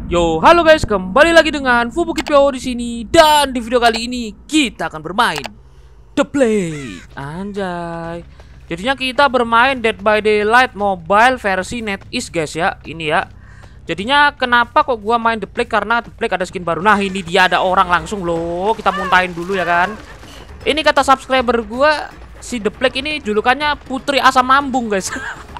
Yo, halo guys, kembali lagi dengan Fubukitpyo di sini. Dan di video kali ini kita akan bermain The Plague. Anjay. Jadinya kita bermain Dead by Daylight mobile versi NetEase guys ya. Ini ya. Jadinya kenapa kok gua main The Plague? Karena The Plague ada skin baru. Nah, ini dia ada orang langsung loh. Kita muntahin dulu ya kan. Ini kata subscriber gua, si The Plague ini julukannya Putri Asam Lambung guys.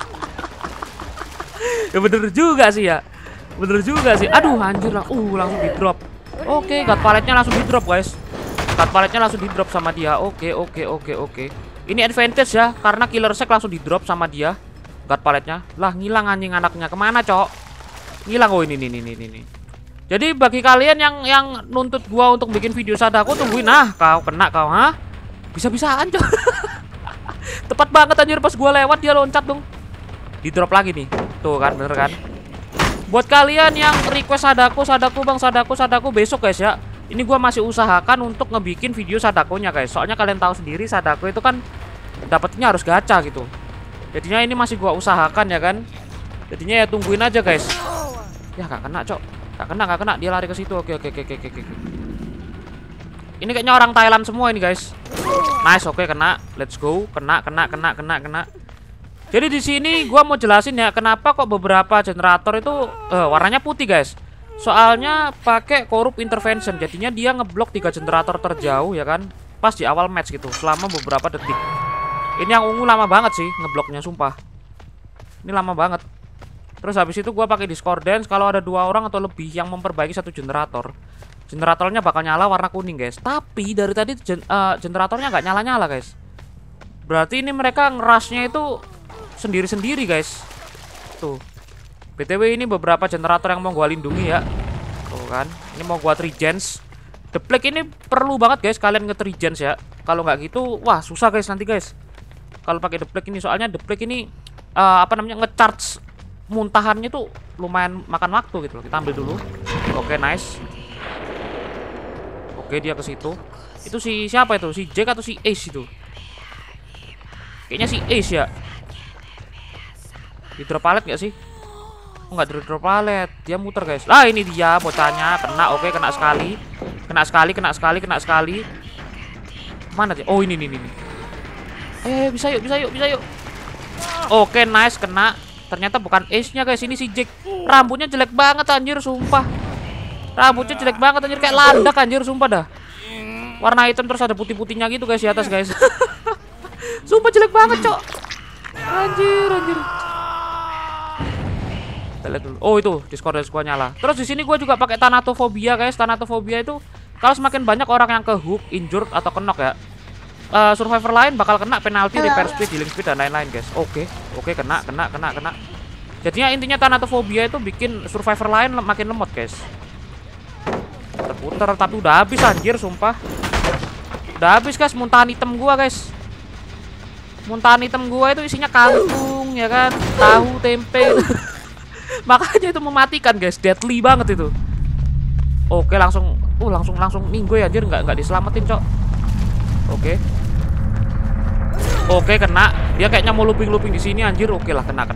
Ya bener juga sih ya. Bener juga sih. Aduh anjir lah. Langsung di drop. Oke, guard paletnya langsung di drop guys. Guard paletnya langsung di drop sama dia. Oke. Ini advantage ya, karena killer sek langsung di drop sama dia. Guard paletnya. Lah ngilang anjing anaknya. Kemana cok? Ngilang. Oh ini. Jadi bagi kalian yang nuntut gua untuk bikin video Sadako, tungguin. Nah kau kena kau, ha? Bisa-bisaan cok. Tepat banget anjir, pas gua lewat dia loncat dong. Di drop lagi nih. Tuh kan, bener kan? Buat kalian yang request Sadako bang, Sadako besok guys ya. Ini gua masih usahakan untuk ngebikin video Sadakonya guys. Soalnya kalian tahu sendiri Sadako itu kan dapetnya harus gacha gitu. Jadinya ini masih gua usahakan ya kan. Jadinya ya tungguin aja guys. Ya gak kena cok. Gak kena. Dia lari ke situ. Oke. Ini kayaknya orang Thailand semua ini guys. Nice, oke kena. Let's go. Kena. Jadi di sini gua mau jelasin ya kenapa kok beberapa generator itu warnanya putih guys. Soalnya pakai Corrupt Intervention. Jadinya dia ngeblok 3 generator terjauh ya kan. Pas di awal match gitu selama beberapa detik. Ini yang ungu lama banget sih ngebloknya sumpah. Ini lama banget. Terus habis itu gua pakai Discordance kalau ada 2 orang atau lebih yang memperbaiki 1 generator. Generatornya bakal nyala warna kuning guys. Tapi dari tadi generatornya nggak nyala-nyala guys. Berarti ini mereka ngerasnya itu sendiri-sendiri guys. Tuh. BTW ini beberapa generator yang mau gua lindungi ya. Tuh kan. Ini mau gua trigens. The Plague ini perlu banget guys kalian nge-trigens ya. Kalau nggak gitu wah susah guys nanti guys. Kalau pakai The Plague ini soalnya The Plague ini nge-charge muntahannya tuh lumayan makan waktu gitu loh. Kita ambil dulu. Oke, nice. Oke, dia ke situ. Itu si siapa itu? Si Jack atau si Ace itu? Kayaknya si Ace ya. Di drop palet gak sih? Oh, nggak di drop palet. Dia muter guys. Lah ini dia bocahnya. Kena. Oke, kena sekali. Kena sekali. Mana dia? Oh ini. Bisa yuk. Oke, nice, kena. Ternyata bukan Ace-nya guys. Ini si Jack. Rambutnya jelek banget anjir sumpah. Kayak landak anjir sumpah dah. Warna hitam terus ada putih-putihnya gitu guys di atas guys. Sumpah jelek banget cok. Anjir. Kita lihat dulu. Oh itu Discord gua nyala. Terus di sini gua juga pakai Thanatophobia guys. Thanatophobia itu kalau semakin banyak orang yang ke hook, injured atau knock ya, survivor lain bakal kena penalti, repair speed, healing speed dan lain-lain guys. Oke, kena. Jadinya intinya Thanatophobia itu bikin survivor lain makin lemot guys. Terputar tapi udah habis anjir sumpah. Udah habis guys muntahan hitam gua guys. Muntahan hitam gua itu isinya kangkung ya kan, tahu, tempe. Makanya itu mematikan guys, deadly banget itu. Oke, langsung ninggoy anjir, nggak diselamatin, cok. Oke, kena. Dia kayaknya mau looping di sini anjir. Oke lah, kena.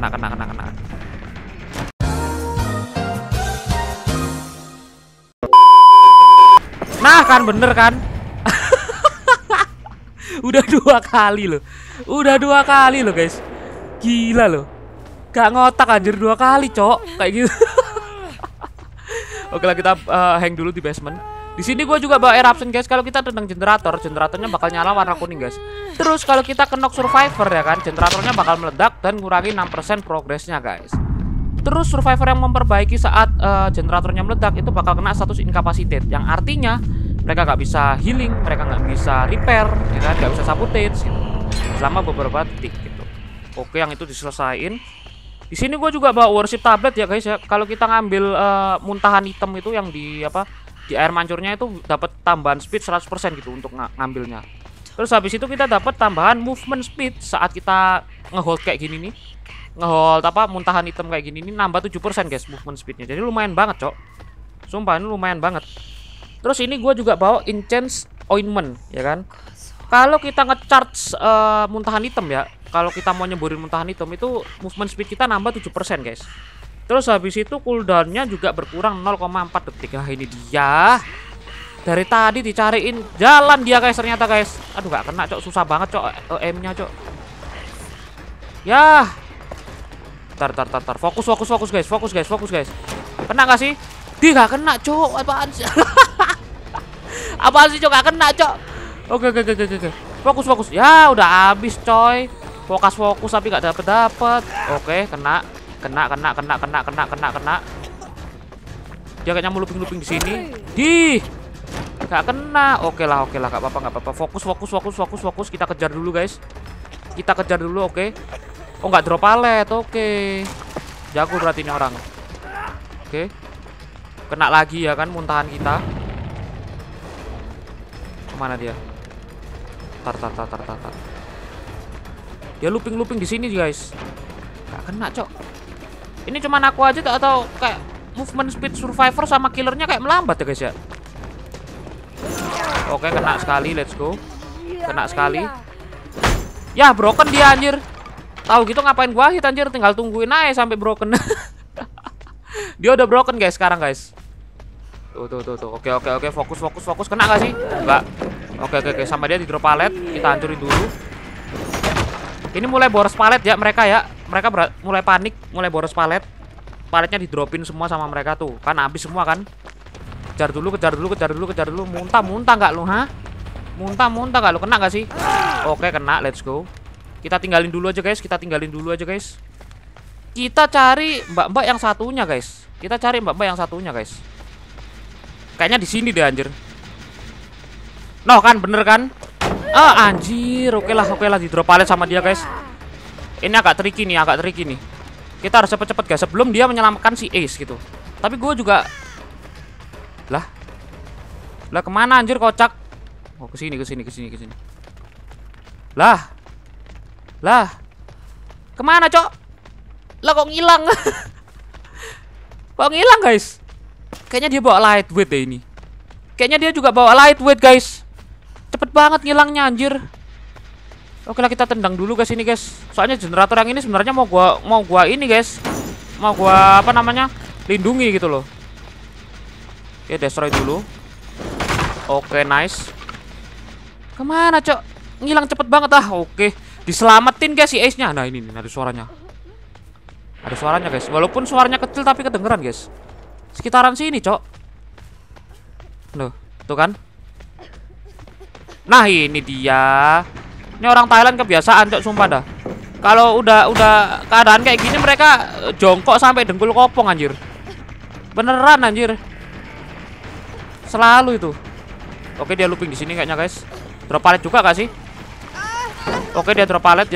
Nah, kan bener kan? Udah 2 kali loh guys. Gila loh. Gak ngotak anjir 2 kali, cok. Kayak gitu. Oke lah, kita hang dulu di basement. Di sini gue juga bawa eruption guys. Kalau kita tendang generatornya bakal nyala warna kuning guys. Terus kalau kita knock survivor ya kan, generatornya bakal meledak dan ngurangi 6% progresnya guys. Terus survivor yang memperbaiki saat generatornya meledak itu bakal kena status incapacitated, yang artinya mereka nggak bisa healing, mereka nggak bisa repair, ya kan, nggak bisa sabotage gitu, selama beberapa detik gitu. Oke, yang itu diselesain. Di sini gue juga bawa worship tablet ya guys ya. Kalau kita ngambil muntahan hitam itu yang di air mancurnya itu dapat tambahan speed 100% gitu untuk ngambilnya. Terus habis itu kita dapat tambahan movement speed saat kita ngehold kayak gini nih. Ngehold muntahan hitam kayak gini nih nambah 7% guys movement speednya. Jadi lumayan banget, cok. Sumpah ini lumayan banget. Terus ini gue juga bawa enchant ointment ya kan. Kalau kita nge-charge muntahan hitam ya, kalau kita mau nyemburin muntahan hitam itu movement speed kita nambah 7% guys. Terus habis itu cooldownnya juga berkurang 0,4 detik. Nah ini dia. Dari tadi dicariin jalan dia guys, ternyata guys. Aduh gak kena cok, susah banget cok M-nya cok. Ya. Tar. Fokus guys, fokus guys. Kena gak sih? Dia gak kena cok, apaan sih? Apaan sih cok, gak kena cok. Oke. Fokus. Ya udah habis coy. Fokus tapi gak dapet. Oke, kena. Dia kayaknya mau looping di sini. Gak kena. Oke lah, gak apa-apa. Fokus. Kita kejar dulu guys. Oke. Oh nggak drop palet. Oke. Jago berarti ini orang. Oke. Kena lagi ya kan muntahan kita. Kemana dia? Tar. Dia looping di sini guys. Gak kena cok. Ini cuman aku aja atau kayak movement speed survivor sama killernya kayak melambat ya guys ya. Oke, kena sekali, let's go. Kena sekali. Ya, broken dia anjir. Tahu gitu ngapain gua hit anjir, tinggal tungguin aja sampai broken. Dia udah broken guys sekarang guys. Tuh. Oke, fokus. Kena gak sih? Enggak. Oke, sama dia di drop palet, kita hancurin dulu. Ini mulai boros palet ya mereka ya. Mereka mulai panik, mulai boros palet. Paletnya di dropin semua sama mereka tuh. Kan habis semua kan. Kejar dulu. Muntah nggak lu, ha? Muntah nggak lu? Kena nggak sih? Oke, kena. Let's go. Kita tinggalin dulu aja guys. Kita cari mbak-mbak yang satunya guys. Kayaknya di sini deh anjir. Noh kan, bener kan? Ah anjir. Oke lah di drop palet sama dia guys. Ini agak tricky nih. Kita harus cepet-cepet guys sebelum dia menyelamatkan si Ace gitu. Tapi gue juga Lah kemana anjir kocak? Oh kesini. Lah kemana cok? Lah kok ngilang? Kok ngilang guys? Kayaknya dia bawa lightweight deh ini. Kayaknya dia juga bawa lightweight guys. Cepet banget ngilangnya anjir. Oke lah, kita tendang dulu guys ini guys. Soalnya generator yang ini sebenarnya mau gua ini guys. Mau gua apa namanya? Lindungi gitu loh. Oke, destroy dulu. Oke, nice. Kemana cok? Ngilang cepet banget ah. Oke, diselamatin guys si Ace-nya. Nah ini ada suaranya. Ada suaranya guys. Walaupun suaranya kecil tapi kedengeran guys. Sekitaran sini cok. Loh, tuh kan? Nah ini dia. Ini orang Thailand kebiasaan cok, sumpah dah. Kalau udah keadaan kayak gini mereka jongkok sampai dengkul kopong anjir. Beneran anjir. Selalu itu. Oke, dia looping di sini kayaknya guys. Drop palet juga gak sih? Oke, dia drop palet.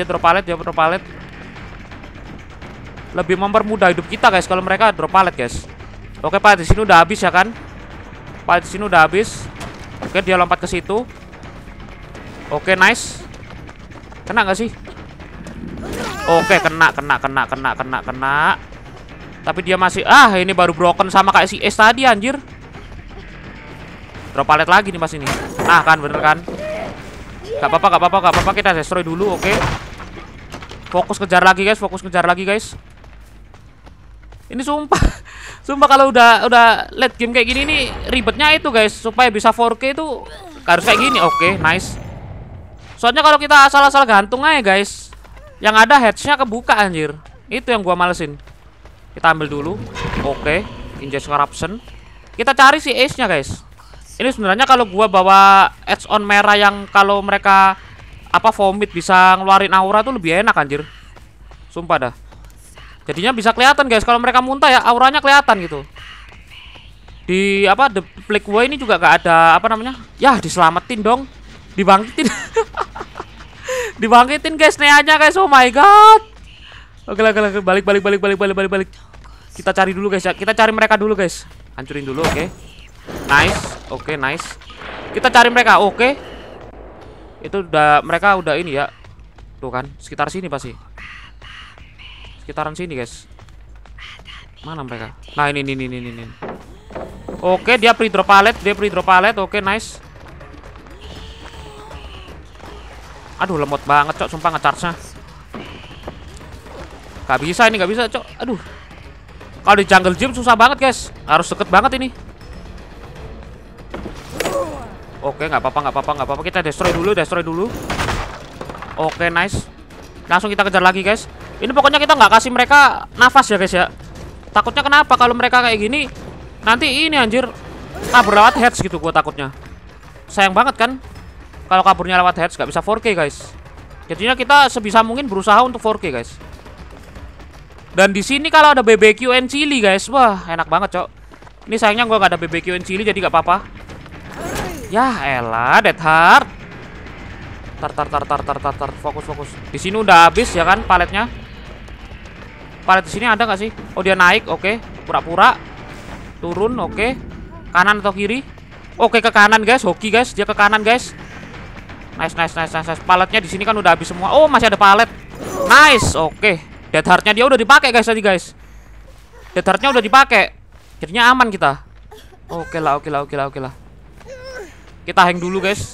Lebih mempermudah hidup kita guys kalau mereka drop palet guys. Oke, palet di sini udah habis ya kan? Oke, dia lompat ke situ. Oke, nice. Kena gak sih? Oke, kena. Tapi dia masih ini baru broken sama kayak si Ace tadi anjir. Drop palet lagi nih pas ini. Nah kan, bener kan? Gak apa-apa, kita destroy dulu, oke. Fokus kejar lagi guys. Ini sumpah kalau udah late game kayak gini nih ribetnya itu guys. Supaya bisa 4K itu harus kayak gini. Oke, nice. Soalnya kalau kita asal-asal gantung aja guys, yang ada heads-nya kebuka anjir. Itu yang gua malesin. Kita ambil dulu. Oke, Inject Corruption. Kita cari si Ace-nya guys. Ini sebenarnya kalau gua bawa edge on merah yang kalau mereka vomit bisa ngeluarin aura tuh lebih enak anjir. Sumpah dah. Jadinya bisa kelihatan guys kalau mereka muntah ya, auranya kelihatan gitu. Di the Black Way ini juga gak ada ya diselamatin dong. Dibangkitin. Dibangkitin guys neanya guys. Oh my god. Oke lah, balik. Kita cari dulu guys ya. Kita cari mereka dulu guys. Hancurin dulu, oke. Nice. Oke, nice. Kita cari mereka, oke. Itu mereka udah ini ya. Tuh kan, sekitar sini pasti. Sekitaran sini guys. Mana mereka? Nah ini. Oke, dia pre-drop palet. Oke, nice. Aduh, lemot banget cok, sumpah nge-charge-nya. Gak bisa cok. Aduh. Kalau di jungle gym susah banget guys. Harus deket banget ini. Oke, nggak apa-apa. Kita destroy dulu. Oke, nice. Langsung kita kejar lagi guys. Ini pokoknya kita nggak kasih mereka nafas ya guys ya. Takutnya kenapa kalau mereka kayak gini, nanti ini anjir kabur lewat heads gitu gua takutnya. Sayang banget kan kalau kaburnya lewat heads, nggak bisa 4K guys. Jadinya kita sebisa mungkin berusaha untuk 4K guys. Dan di sini kalau ada BBQ and chili guys, wah enak banget cok. Ini sayangnya gua nggak ada BBQ and chili jadi nggak apa-apa. Ya elah, Dead Heart. Tar, fokus. Di sini udah habis ya kan paletnya. Palet di sini ada nggak sih? Oh dia naik, oke. Pura-pura turun, oke. Kanan atau kiri? Oke ke kanan guys, hoki guys, dia ke kanan guys. Nice. Paletnya di sini kan udah habis semua. Oh masih ada palet. Nice, oke. Dead Heart-nya dia udah dipakai guys tadi guys. Dead Heart-nya udah dipakai. Jadinya aman kita. Oke lah. Kita hang dulu guys.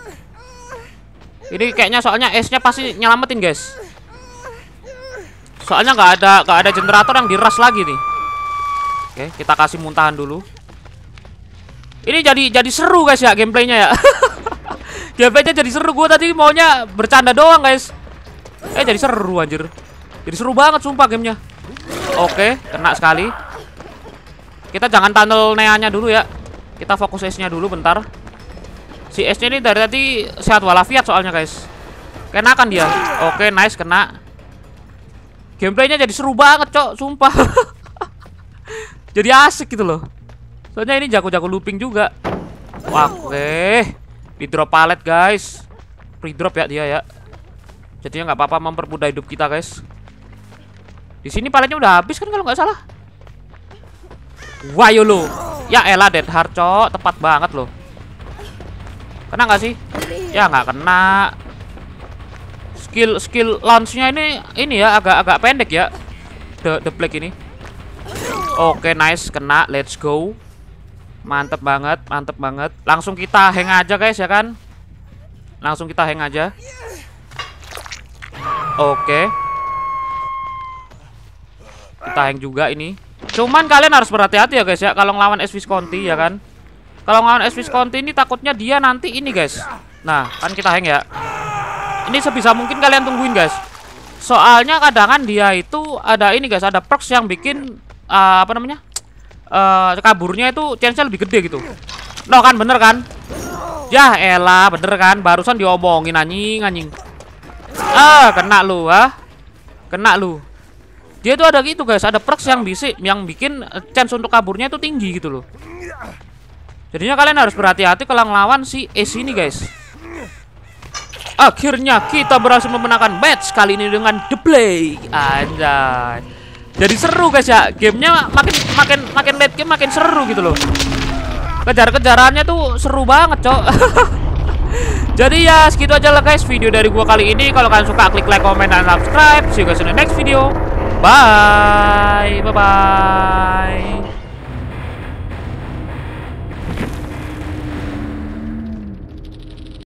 Ini kayaknya soalnya S-nya pasti nyelamatin guys. Soalnya nggak ada generator yang diras lagi nih. Oke, kita kasih muntahan dulu. Ini jadi seru guys ya gameplaynya ya. Gameplaynya jadi seru. Gue tadi maunya bercanda doang guys. Jadi seru anjir. Jadi seru banget sumpah gamenya. Oke, kena sekali. Kita jangan tunnel neanya dulu ya. Kita fokus S-nya dulu bentar. Si S-nya ini dari tadi sehat walafiat soalnya guys. Kenakan dia. Oke, nice, kena. Gameplaynya jadi seru banget cok, sumpah. Jadi asik gitu loh. Soalnya ini jago-jago looping juga. Oke. Di drop palet guys. Free drop ya dia ya. Jadinya nggak apa-apa mempermudah hidup kita guys. Di sini paletnya udah habis kan kalau nggak salah. Wah yo lo. Ya elah Dead Heart cok, tepat banget loh. Kena nggak sih? Ya nggak kena. Skill launch-nya ini ya agak pendek ya. The Black ini. Oke, nice, kena. Let's go. Mantep banget. Langsung kita hang aja guys ya kan. Langsung kita hang aja. Oke. Kita hang juga ini. Cuman kalian harus berhati-hati ya guys ya kalau ngelawan S Visconti ya kan. Kalau ngelawan S Visconti ini takutnya dia nanti ini guys. Nah, kan kita hang ya. Ini sebisa mungkin kalian tungguin guys. Soalnya kadang dia itu ada ini guys, ada perks yang bikin apa namanya? Kaburnya itu chance-nya lebih gede gitu. No kan, bener kan? Ya elah, bener kan? Barusan diomongin anjing. Kena lu, Kena lu. Dia itu ada gitu guys, ada perks yang bikin chance untuk kaburnya itu tinggi gitu loh. Jadinya kalian harus berhati-hati kalau ngelawan si Ace ini guys. Akhirnya kita berhasil memenangkan match kali ini dengan The Play. Anjay. Jadi seru guys ya. Gamenya makin late game makin seru gitu loh. Kejar-kejarannya tuh seru banget, cok. Jadi ya segitu aja lah guys video dari gua kali ini. Kalau kalian suka klik like, comment, dan subscribe. See you guys in the next video. Bye.